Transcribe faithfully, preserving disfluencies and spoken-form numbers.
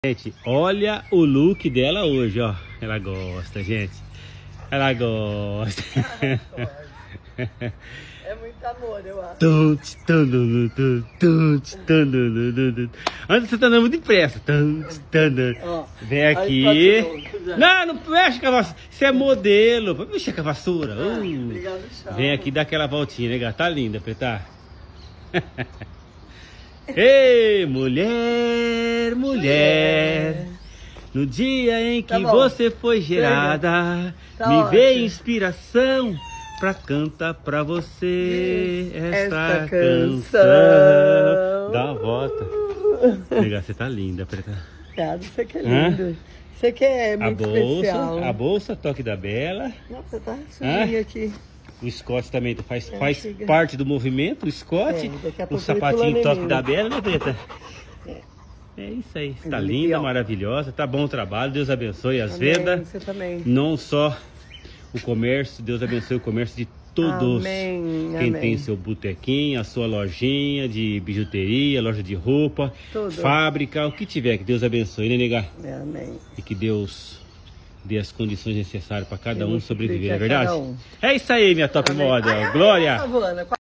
Gente, olha o look dela hoje, ó. Ela gosta, gente. Ela gosta. É muito amor, eu acho. Antes você tá andando muito depressa. Ó, Vem aí aqui. tá de novo. Não, não mexe com a vassoura. Você é modelo. Pode mexer com a vassoura. Ah, Uh. obrigado, tchau. Vem aqui dar aquela voltinha, né, gata? Tá linda, Petá. Ei, mulher, mulher, no dia em que Tá bom. você foi gerada, Tá me ótimo. veio inspiração pra cantar pra você esta, Esta canção. canção. Dá uma volta. Legal, você tá linda, Preta. Obrigado, você que é Hã? lindo. Você que é A muito bolsa, especial. a bolsa, toque da Bela. Nossa, tá sujinho aqui. O Scott também faz, É, faz chega. parte do movimento, o Scott. É, daqui a O pouco ele sapatinho pula em toque mim. da Bela, né, Preta? É. É isso aí, está Ele linda, pior. maravilhosa, tá bom o trabalho, Deus abençoe as Amém, vendas, você também. não só o comércio, Deus abençoe o comércio de todos. Amém, Quem amém. tem seu botequinho, a sua lojinha de bijuteria, loja de roupa, Tudo. fábrica, o que tiver, que Deus abençoe, né, nega? É, amém. E que Deus dê as condições necessárias para cada Eu um vou sobreviver, suplir é a cada verdade? um. É isso aí, minha top Amém. model, Ai, ai, Glória! Savana,